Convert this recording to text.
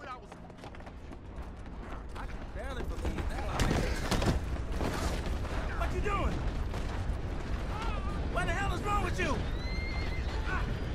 I was... I can barely believe that. What you doing? What the hell is wrong with you?